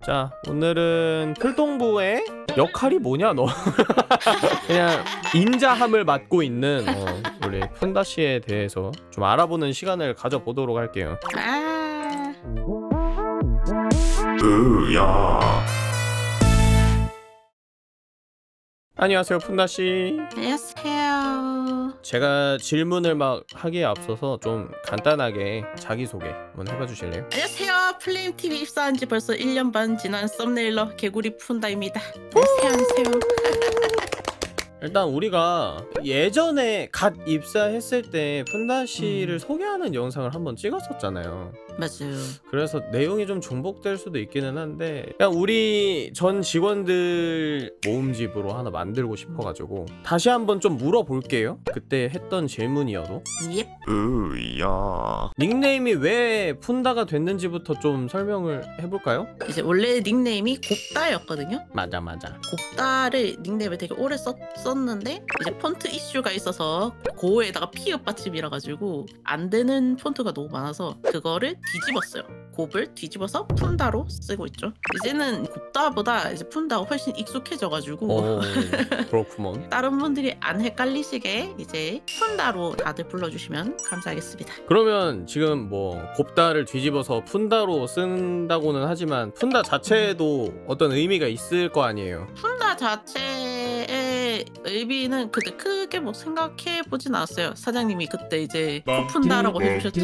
자, 오늘은 필동부의 역할이 뭐냐 너? 그냥 인자함을 맡고 있는 우리 푼다 씨에 대해서 좀 알아보는 시간을 가져보도록 할게요. 으야. 안녕하세요, 푼다 씨. 안녕하세요. 제가 질문을 막 하기에 앞서서 좀 간단하게 자기소개 한번 해봐 주실래요? 안녕하세요. 플레임TV 입사한 지 벌써 1년 반 지난 썸네일러 개구리 푼다입니다. 안녕하세요. 일단 우리가 예전에 갓 입사했을 때 푼다 씨를 소개하는 영상을 한번 찍었었잖아요. 맞아요. 그래서 내용이 좀 중복될 수도 있기는 한데 그냥 우리 전 직원들 모음집으로 하나 만들고 싶어가지고 다시 한번 좀 물어볼게요. 그때 했던 질문이어도. 예. 으야. 닉네임이 왜 푼다가 됐는지부터 좀 설명을 해볼까요? 이제 원래 닉네임이 곱다였거든요. 맞아. 곱다를 닉네임에 되게 오래 썼는데 이제 폰트 이슈가 있어서 고에다가 피읍 받침이라 가지고 안 되는 폰트가 너무 많아서 그거를 뒤집었어요. 곱을 뒤집어서 푼다로 쓰고 있죠. 이제는 곱다보다 이제 푼다가 훨씬 익숙해져가지고 그렇구먼. 다른 분들이 안 헷갈리시게 이제 푼다로 다들 불러주시면 감사하겠습니다. 그러면 지금 뭐 곱다를 뒤집어서 푼다로 쓴다고는 하지만 푼다 자체에도 어떤 의미가 있을 거 아니에요? 푼다 자체의 의미는 그때 크게 뭐 생각해 보진 않았어요. 사장님이 그때 이제 코 푼다라고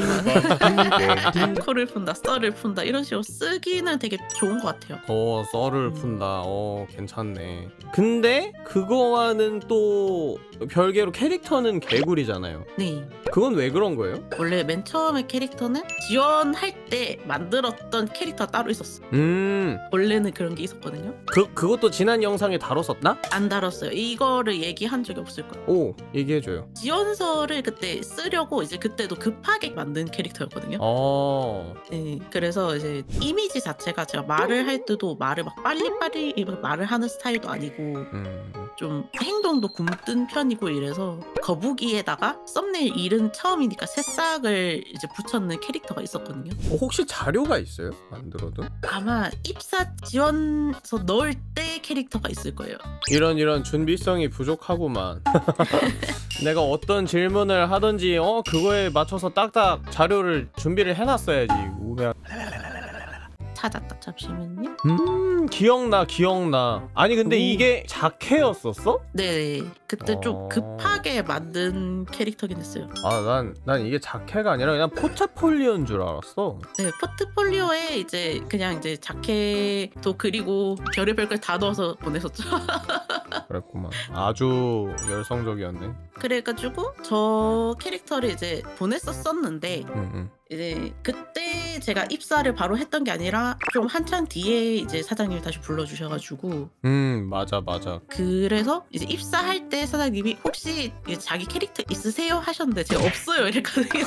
해주셨지만 코를 푼다, 썰을 푼다 이런 식으로 쓰기는 되게 좋은 것 같아요. 썰을 푼다. 괜찮네. 근데 그거와는 또 별개로 캐릭터는 개구리잖아요. 네. 그건 왜 그런 거예요? 원래 맨 처음에 캐릭터는 지원할 때 만들었던 캐릭터가 따로 있었어. 원래는 그런 게 있었거든요. 그것도 지난 영상에 다뤘었나? 안 다뤘어요. 이거를 얘기한 적이 없을 거예요. 오, 얘기해줘요. 지원서를 그때 쓰려고 이제 그때도 급하게 만든 캐릭터였거든요. 네, 그래서 이제 이미지 자체가 제가 말을 할 때도 말을 막 빨리빨리 말을 하는 스타일도 아니고 좀 행동도 굼뜬 편이고 이래서 거북이에다가 썸네일 이름 처음이니까 새싹을 이제 붙였는 캐릭터가 있었거든요. 혹시 자료가 있어요? 만들어둔? 아마 입사 지원서 넣을 때 캐릭터가 있을 거예요. 이런 준비성이 부족하구만. 내가 어떤 질문을 하든지 그거에 맞춰서 딱딱 자료를 준비를 해놨어야지. 찾았다. 잠시만요. 기억나. 아니 근데 이게 자켓였었어? 네, 그때 좀 급하게 만든 캐릭터긴 했어요. 난 이게 자켓가 아니라 그냥 포트폴리오인 줄 알았어. 네, 포트폴리오에 이제 그냥 이제 자켓도 그리고 별의별 걸 다 넣어서 보냈었죠. 그랬구만. 아주 열성적이었네. 그래가지고 저 캐릭터를 이제 보냈었었는데 이제 그때 제가 입사를 바로 했던 게 아니라 좀 한참 뒤에 이제 사장님이 다시 불러주셔가지고 맞아. 그래서 이제 입사할 때 사장님이 혹시 자기 캐릭터 있으세요? 하셨는데 제가 없어요 이랬거든요.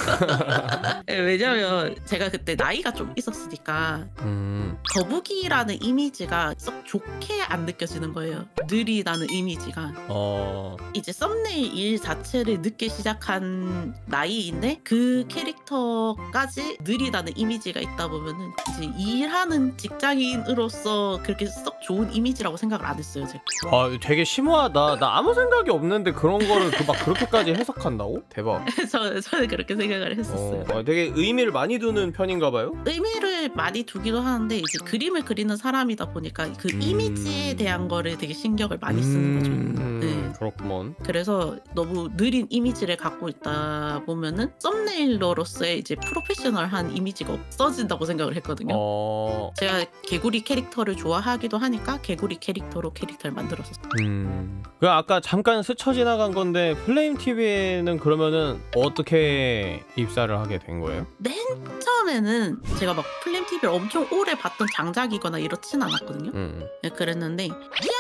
왜냐면 제가 그때 나이가 좀 있었으니까 거북이라는 이미지가 썩 좋게 안 느껴지는 거예요. 느리다는 이미지가. 이제 썸네일 일 자체를 늦게 시작한 나이인데 그 캐릭터까지 느리다는 이미지가 있다 보면은 이제 일하는 직장인으로서 그렇게 썩 좋은 이미지라고 생각을 안 했어요, 제가. 되게 심오하다. 나 아무 생각이 없는데 그런 거를 막 그렇게까지 해석한다고? 대박. 저는 그렇게 생각을 했었어요. 되게 의미를 많이 두는 편인가 봐요? 의미를 많이 두기도 하는데 이제 그림을 그리는 사람이다 보니까 그 이미지에 대한 거를 되게 신경을 많이 쓰는 거죠. 네. 그렇구먼. 그래서 너무 느린 이미지를 갖고 있다 보면은 썸네일러로서의 이제 프로페셔널한 이미지가 없어진다고 생각을 했거든요. 제가 개구리 캐릭터를 좋아하기도 하니까 개구리 캐릭터로 캐릭터를 만들었었어요. 그 아까 잠깐 스쳐 지나간 건데 플레임TV에는 그러면은 어떻게 입사를 하게 된 거예요? 맨 처음에는 제가 막 플레임TV를 엄청 오래 봤던 장작이거나 이렇진 않았거든요. 네, 그랬는데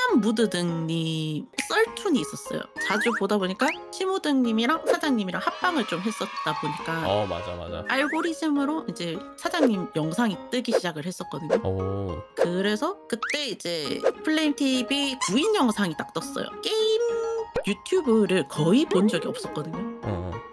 무드등님 썰툰이 있었어요. 자주 보다 보니까 시무등님이랑 사장님이랑 합방을 좀 했었다 보니까 맞아. 알고리즘으로 이제 사장님 영상이 뜨기 시작을 했었거든요. 그래서 그때 이제 플레임TV 구인 영상이 딱 떴어요. 게임 유튜브를 거의 본 적이 없었거든요.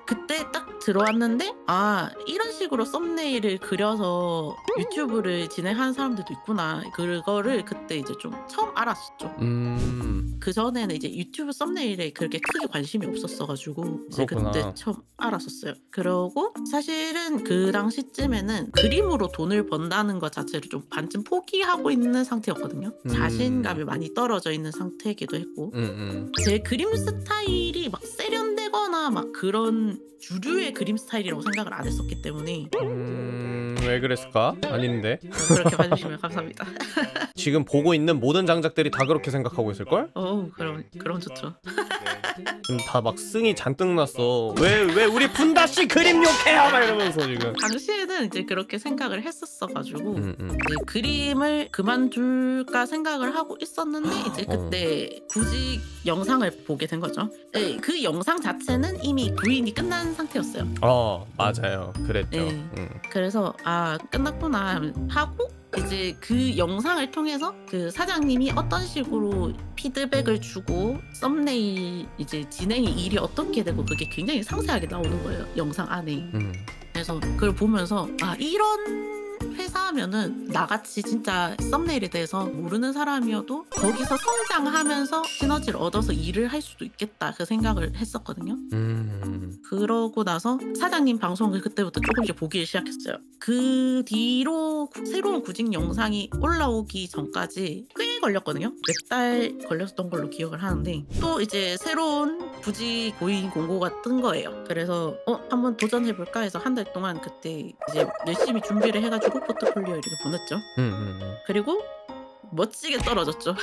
그때 딱 들어왔는데 아 이런 식으로 썸네일을 그려서 유튜브를 진행하는 사람들도 있구나. 그거를 그때 이제 좀 처음 알았었죠. 그 전에는 이제 유튜브 썸네일에 그렇게 크게 관심이 없었어가지고 이제 그렇구나. 그때 처음 알았었어요. 그러고 사실은 그 당시쯤에는 그림으로 돈을 번다는 것 자체를 좀 반쯤 포기하고 있는 상태였거든요. 자신감이 많이 떨어져 있는 상태이기도 했고 제 그림 스타일이 막 세련되거나 막 그런 주류의 그림 스타일이라고 생각을 안 했었기 때문에 왜 그랬을까? 아닌데. 그렇게 봐주시면 감사합니다. 지금 보고 있는 모든 장작들이 다 그렇게 생각하고 있을걸? 그럼 좋죠. 지금 다 막 승이 잔뜩 났어. 왜 우리 푼다씨 그림 욕해요? 막 이러면서 지금. 당시에는 이제 그렇게 생각을 했었어가지고 이제 그림을 그만둘까 생각을 하고 있었는데 이제 그때 구직 영상을 보게 된 거죠. 네, 그 영상 자체는 이미 구인이 끝난 상태였어요. 맞아요. 그랬죠. 네. 그래서 아 끝났구나 하고 이제 그 영상을 통해서 그 사장님이 어떤 식으로 피드백을 주고 썸네일 이제 진행이 일이 어떻게 되고 그게 굉장히 상세하게 나오는 거예요, 영상 안에. 그래서 그걸 보면서 아 이런 회사하면은 나같이 진짜 썸네일에 대해서 모르는 사람이어도 거기서 성장하면서 시너지를 얻어서 일을 할 수도 있겠다 그 생각을 했었거든요. 그러고 나서 사장님 방송을 그때부터 조금씩 보기 시작했어요. 그 뒤로 새로운 구직 영상이 올라오기 전까지 꽤 걸렸거든요. 몇 달 걸렸던 걸로 기억을 하는데 또 이제 새로운 구직 고인 공고가 뜬 거예요. 그래서 한번 도전해볼까 해서 한 달 동안 그때 이제 열심히 준비를 해가지고 포트폴리오 이렇게 보냈죠. 그리고 멋지게 떨어졌죠.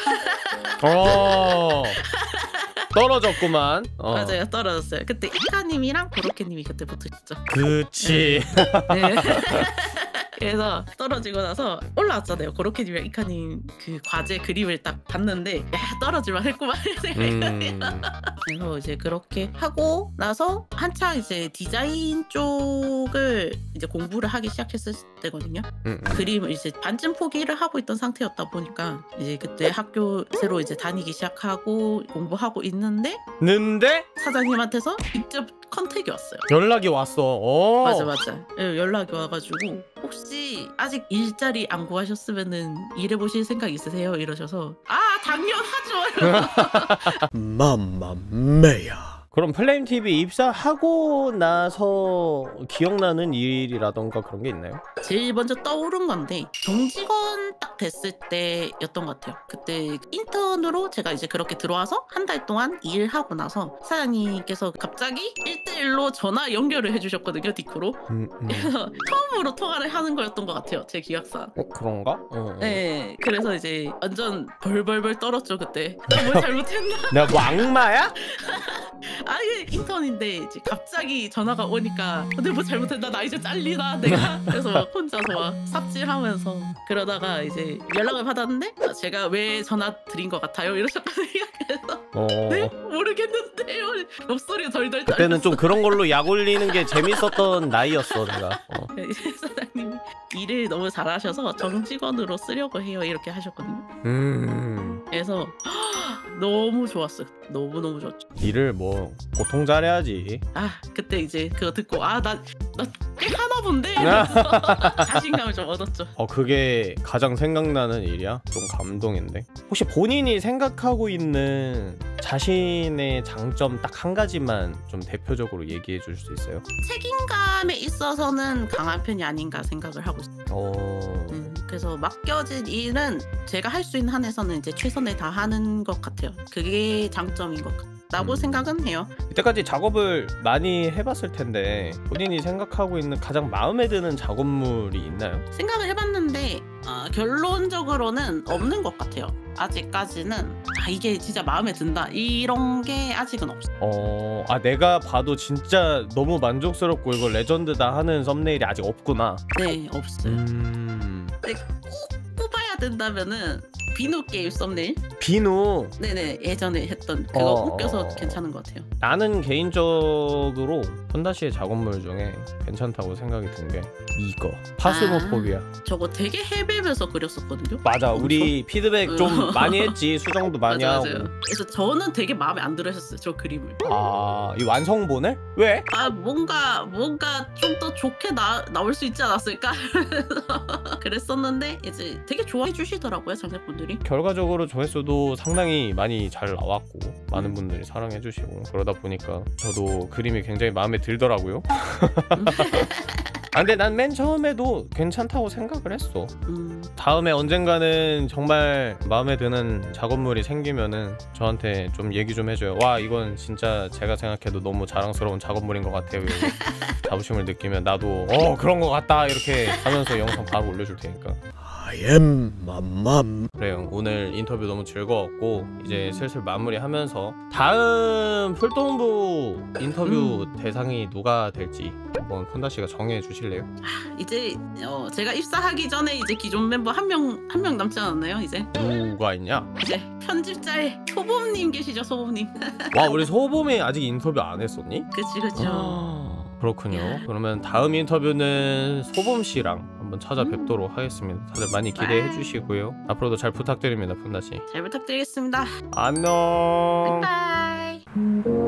떨어졌구만. 맞아요, 떨어졌어요. 그때 이카님이랑 고로케님이 그때 붙었죠. 그치. 네. 그래서 떨어지고 나서 올라왔잖아요. 고로케님이랑 이카님 그 과제 그림을 딱 봤는데 야 떨어질만 했구만 생각이. 그래서 이제 그렇게 하고 나서 한창 이제 디자인 쪽을 이제 공부를 하기 시작했을 때거든요. 그림을 이제 반쯤 포기를 하고 있던 상태였다 보니까 이제 그때 학교 새로 이제 다니기 시작하고 공부하고 있는데 사장님한테서 직접 컨택이 왔어요. 연락이 왔어. 맞아. 연락이 와가지고 혹시 아직 일자리 안 구하셨으면은 일해보실 생각 있으세요? 이러셔서 아 당연하죠. 맘마메야. 그럼 플레임TV 입사하고 나서 기억나는 일이라던가 그런 게 있나요? 제일 먼저 떠오른 건데 정직원 딱 됐을 때였던 것 같아요. 그때 인턴으로 제가 이제 그렇게 들어와서 한 달 동안 일하고 나서 사장님께서 갑자기 1대1로 전화 연결을 해주셨거든요, 디코로. 그래서 처음으로 통화를 하는 거였던 것 같아요, 제 기억상. 그런가? 네, 그래서 이제 완전 벌벌벌 떨었죠 그때. 뭘 잘못했나? 내가 뭐 악마야? 아예 인턴인데 이제 갑자기 전화가 오니까 근데 뭐 잘못했나 나 이제 잘리나 내가 그래서 막 혼자서 막 삽질하면서 그러다가 이제 연락을 받았는데 제가 왜 전화 드린 것 같아요 이러셨거든요. 그래서 네? 모르겠는데요. 목소리가 덜덜 떨렸어. 그때는 좀 그런 걸로 약 올리는 게 재밌었던 나이였어 내가. 이제 사장님이 일을 너무 잘하셔서 정직원으로 쓰려고 해요 이렇게 하셨거든요. 그래서 너무 좋았어요. 너무너무 좋았죠. 일을 뭐 보통 잘해야지. 아 그때 이제 그거 듣고 나 꽤 하나 본데 이러면서 자신감을 좀 얻었죠. 그게 가장 생각나는 일이야? 좀 감동인데. 혹시 본인이 생각하고 있는 자신의 장점 딱 한 가지만 좀 대표적으로 얘기해 줄 수 있어요? 책임감에 있어서는 강한 편이 아닌가 생각을 하고 있어요. 그래서 맡겨진 일은 제가 할 수 있는 한에서는 이제 최선을 다하는 것 같아요. 그게 장점인 것 같다고 생각은 해요. 이때까지 작업을 많이 해봤을 텐데 본인이 생각하고 있는 가장 마음에 드는 작업물이 있나요? 생각을 해봤는데 결론적으로는 없는 것 같아요. 아직까지는 이게 진짜 마음에 든다 이런 게 아직은 없어. 내가 봐도 진짜 너무 만족스럽고 이거 레전드다 하는 썸네일이 아직 없구나. 네, 없어요. 근데 꼭 뽑아야 된다면은 비누 게임 썸네일. 비누. 네네, 예전에 했던 그거 웃겨서 괜찮은 것 같아요. 나는 개인적으로 폰다시의 작업물 중에 괜찮다고 생각이 든 게 이거 파스모포비아. 저거 되게 헤매면서 그렸었거든요. 맞아, 우리 피드백 좀 많이 했지. 수정도 많이 하고. 맞아요. 그래서 저는 되게 마음에 안 들으셨어요, 저 그림을. 이 완성본을? 왜? 뭔가 좀 더 좋게 나올 수 있지 않았을까? 그랬었는데 이제 되게 좋아해 주시더라고요, 장작분들이. 결과적으로 조회수도 상당히 많이 잘 나왔고 많은 분들이 사랑해 주시고 그러다 보니까 저도 그림이 굉장히 마음에 들더라고요. 근데 난 맨 처음에도 괜찮다고 생각을 했어. 다음에 언젠가는 정말 마음에 드는 작업물이 생기면은 저한테 좀 얘기 좀 해줘요. 와, 이건 진짜 제가 생각해도 너무 자랑스러운 작업물인 것 같아요. 자부심을 느끼면 나도 그런 것 같다 이렇게 하면서 영상 바로 올려줄 테니까. I am 맘맘. 그래요, 오늘 인터뷰 너무 즐거웠고 이제 슬슬 마무리하면서 다음 풀동부 인터뷰 대상이 누가 될지 한번 폰다씨가 정해 주실래요? 이제 제가 입사하기 전에 이제 기존 member 한 명 남지 않았나요? 이제 누가 있냐? 이제 편집자의 소범님 계시죠, 소범님. 와, 우리 소범이 아직 인터뷰 안 했었니? 그쵸. 그렇군요. 그러면 다음 인터뷰는 소범 씨랑 한번 찾아뵙도록 하겠습니다. 다들 많이 기대해 주시고요. 앞으로도 잘 부탁드립니다, 폰다씨. 잘 부탁드리겠습니다. 안녕. 바이바이.